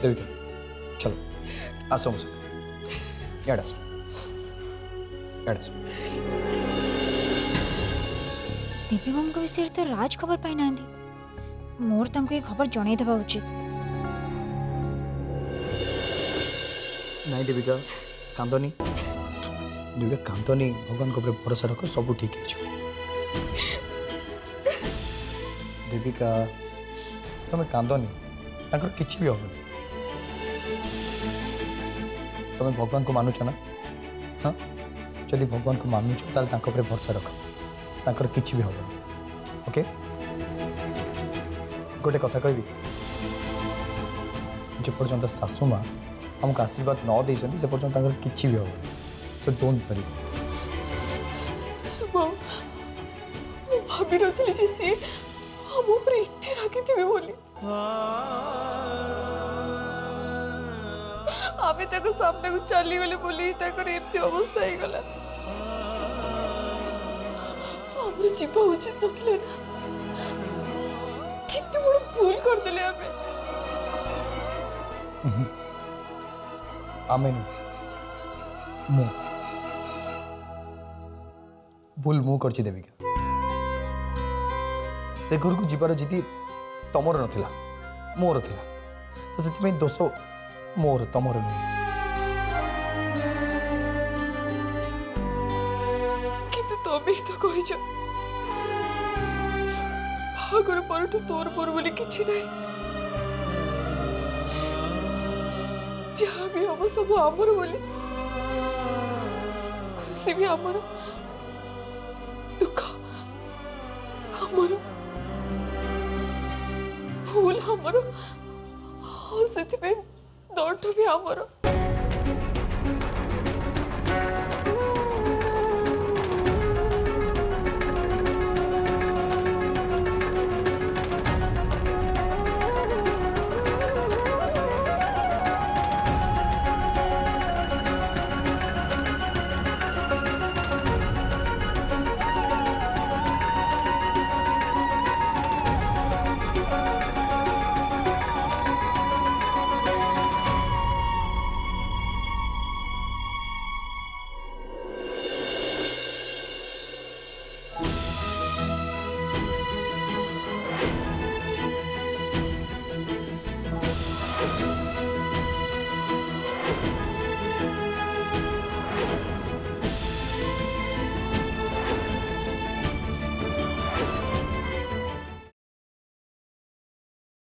देविका चलो आसो मुझे यार आसो दीपी मम को विषय तो राज खबर पाई ना मोर तंको ये खबर जणई देबा उचित नहीं देविका कांदनी देविका कांदनी भगवान को भरोसा रख सब ठीक है देविका तुम्हें कांदनी ताकर किछि भी होबनी तुम्हें भगवान को मानुछ ना हाँ जदि भगवान को मानुछ तार तांको ऊपर भरोसा रख ताकर किछि भी होबनी ओके गोटे कथा कहबी जे पर्यंत सासू माँ हमको आशीर्वाद न दे से पर्यंत किसी भी होगा सो डोंट वरी सुबह मैं भाभी नथली जे सी हम ऊपर इतने रागी थे बोली आमे ताको सामने को चली गले बोली ताकर एमती अवस्था ही गला हमरे जीवा उचित नथले ना कितने बड़ भूल कर देले आमे आमेन मु भूल मु करछि देविका से घर को जीवार जिति तमर नथिला मोर थिला तो से दोष मोर तमर नहीं किंतु तमे तो कहिछ भागर पर तोर पर बोली किछि नहीं जहाँ भी हम सब आमर बोली खुशी भी आमर दुख आमर भूल आमर से दंड भी आमर